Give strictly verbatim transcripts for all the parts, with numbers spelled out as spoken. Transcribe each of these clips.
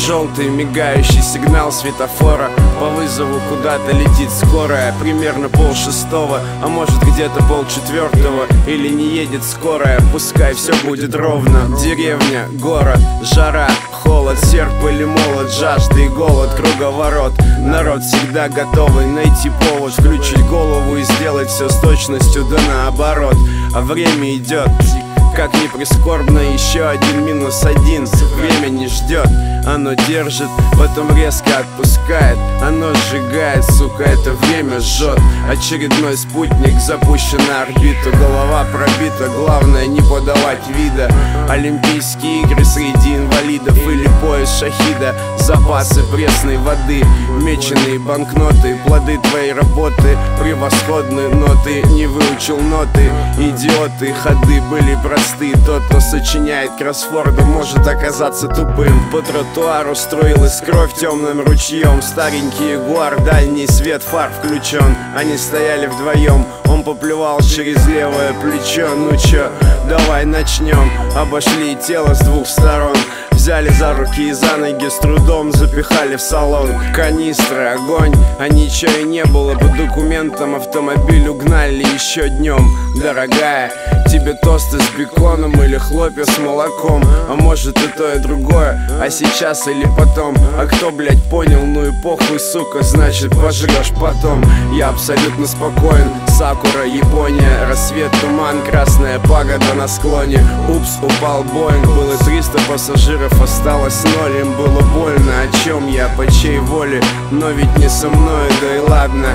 Желтый мигающий сигнал светофора, по вызову куда-то летит скорая. Примерно пол шестого, а может где-то пол четвертого. Или не едет скорая, пускай все будет ровно. Деревня, город, жара, холод, серп или молот, жажда и голод, круговорот. Народ всегда готовый найти повод, включить голову и сделать все с точностью да наоборот. А время идет, как ни прискорбно, еще один минус один. Время не ждет, оно держит, потом резко отпускает. Оно сжигает, сука, это время жжет. Очередной спутник запущен на орбиту. Голова пробита, главное не подавать вида. Олимпийские игры среди инвалидов или пояс шахида. Запасы пресной воды, меченые банкноты, плоды твоей работы, превосходные ноты. Не выучил ноты, идиоты, ходы были просты. Тот, кто сочиняет кроссворды, может оказаться тупым. По тротуару струилась кровь темным ручьем. Старенький ягуар, дальний свет фар включен. Они стояли вдвоем, он поплевал через левое плечо. Ну чё, давай начнем. Обошли тело с двух сторон, взяли за руки и за ноги, с трудом запихали в салон. Канистры, огонь, а ничего и не было. По документам автомобиль угнали еще днем. Дорогая, тебе тосты с беконом или хлопья с молоком. А может и то и другое, а сейчас или потом. А кто, блядь, понял, ну и похуй, сука, значит пожрешь потом. Я абсолютно спокоен, Сакура, Япония. Рассвет, туман, красная пагода на склоне. Упс, упал Боинг, было триста пассажиров, осталось ноль. Им было больно, о чем я, по чьей воле, но ведь не со мной, да и ладно.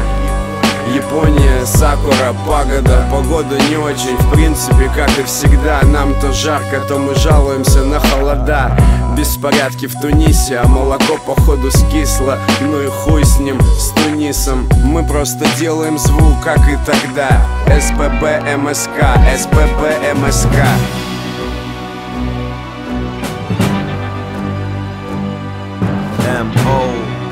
Япония, Сакура, пагода, погода не очень, в принципе, как и всегда. Нам то жарко, то мы жалуемся на холода. Беспорядки в Тунисе, а молоко походу скисло. Ну и хуй с ним, с Тунисом. Мы просто делаем звук, как и тогда. СПБ МСК, СПБ МСК. эм о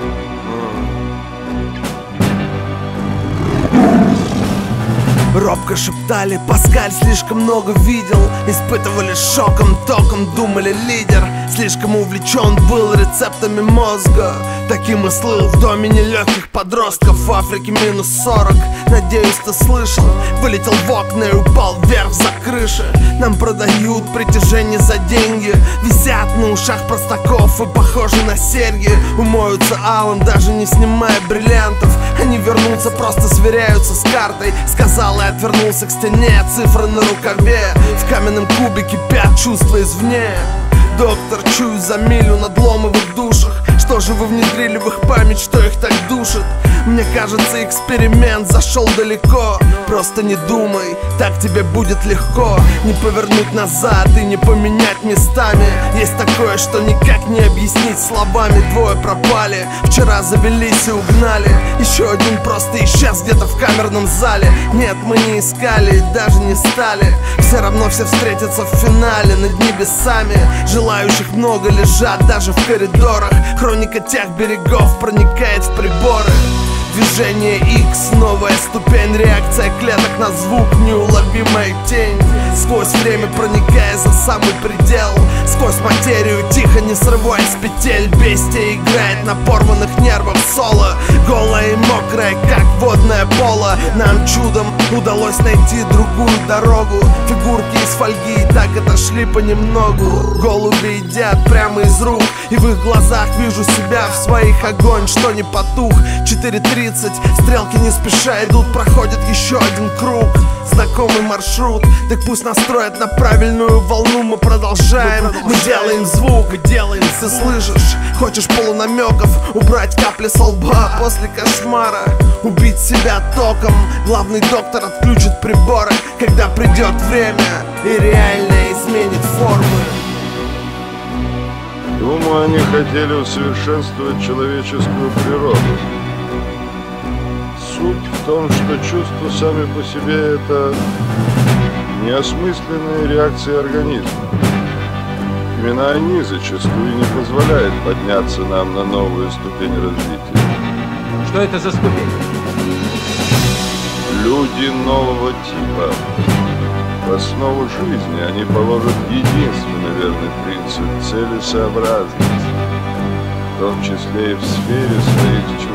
Робко шептали, Паскаль слишком много видел. Испытывали шоком, током, думали лидер. Слишком увлечен был рецептами мозга. Таким и слыл в доме нелегких подростков. В Африке минус сорок, надеюсь ты слышал. Вылетел в окна и упал вверх за крыши. Нам продают притяжение за деньги. Висят на ушах простаков и похожи на серьги. Умоются алым, даже не снимая бриллиантов. Они вернутся, просто сверяются с картой. Сказал и отвернулся к стене, цифры на рукаве. В каменном кубе кипят чувства извне. Доктор, чую за милю надломы в их душах. Что же вы внедрили в их память, что их так душит? Мне кажется, эксперимент зашел далеко. Просто не думай, так тебе будет легко. Не повернуть назад и не поменять местами. Есть такое, что никак не объяснить словами. Двое пропали, вчера завелись и угнали. Еще один просто исчез где-то в камерном зале. Нет, мы не искали, даже не стали. Все равно все встретятся в финале над небесами. Желающих много лежат даже в коридорах. Хроника тех берегов проникает в приборы. Движение X, новая ступень, реакция клеток на звук, неуловимая тень. Сквозь время проникая за самый предел, сквозь материю, тихо не срываясь с петель. Бестия играет на порванных нервах соло. Голая и мокрая, как водное поло. Нам чудом удалось найти другую дорогу. Фигурки из фольги так отошли понемногу. Голуби едят прямо из рук, и в их глазах вижу себя в своих. Огонь, что не потух. Четыре тридцать, стрелки не спеша идут. Проходит еще один круг, знакомый маршрут. Так пусть настроят на правильную волну. Мы продолжаем, мы, продолжаем. мы делаем звук, мы делаем. Ты слышишь, хочешь полунамеков, убрать капли со лба после кошмара, убить себя током. Главный доктор отключит приборы, когда придет время и реально изменит формы. Думаю, они хотели усовершенствовать человеческую природу. Суть в том, что чувства сами по себе – это неосмысленные реакции организма. Именно они зачастую не позволяют подняться нам на новую ступень развития. Что это за ступень? Люди нового типа. В основу жизни они положат единственный верный принцип – целесообразность. том числе и в сфере своих